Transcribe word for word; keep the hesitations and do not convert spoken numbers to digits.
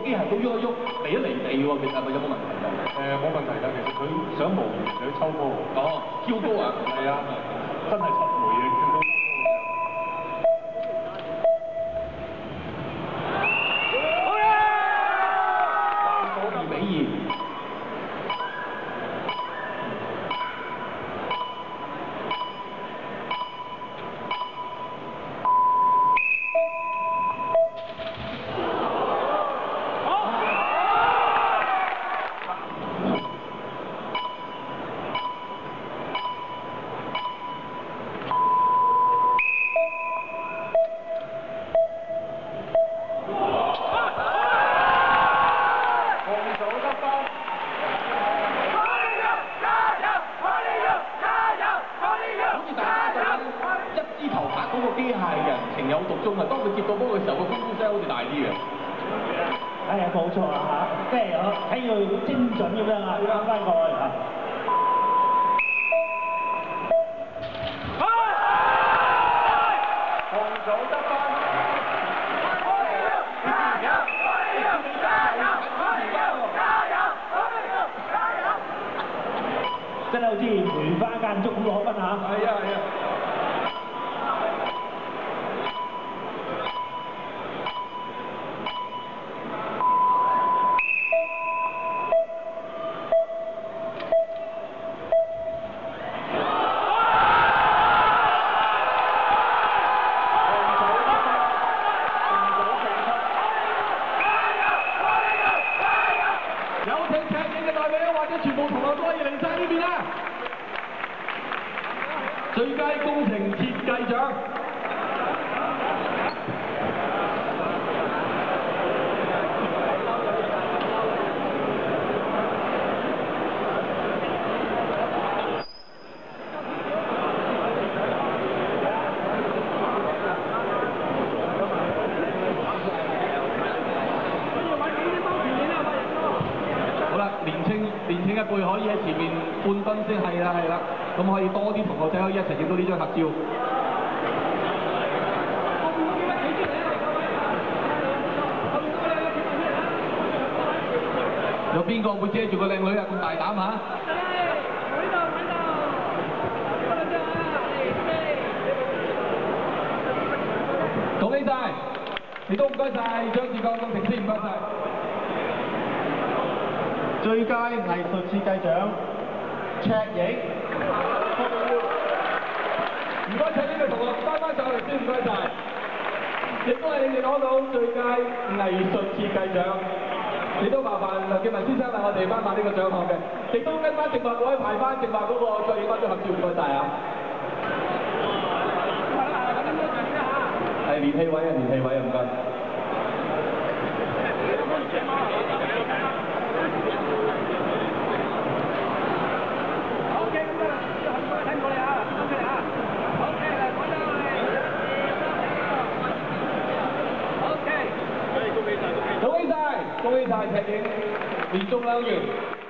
機械都喐一喐，離一離地喎，其實係咪有冇問題㗎？ 誒冇問題㗎，其實佢想無緣就要抽波。 哦，挑高啊！ 係啊，真係出梅嘅，跳到。 情有獨鍾啊！當佢接到波嘅時候，個歡呼聲好似大啲嘅。 係啊，冇錯啊嚇，即係我睇佢精準咁樣啊，翻翻過去啊！ 紅組得分。 真係好似梅花間竹咁攞分啊！ 係啊係啊！ 有請踢影嘅代表或者全部同學都可以嚟晒呢邊啦！最佳工程設計獎。年青年青一輩可以喺前面半分先係啦係啦，咁可以多啲同學仔可以一齊影到呢張合照。有邊個會遮住個靚女啊？咁大膽嚇！恭喜晒！亦都唔該晒張志剛工程師，唔該晒。 最佳藝術設計獎赤影， 唔該請呢位同學翻返上嚟先，唔該晒。亦都係你哋攞到最佳藝術設計獎，亦都麻煩梁建文先生為我哋頒發呢個獎項嘅，亦都跟翻正話嗰位排翻正話嗰個再影翻張合照，唔該晒啊！係連戲位啊，連戲位啊，唔該。恭喜晒，恭喜晒，赤影連中兩元。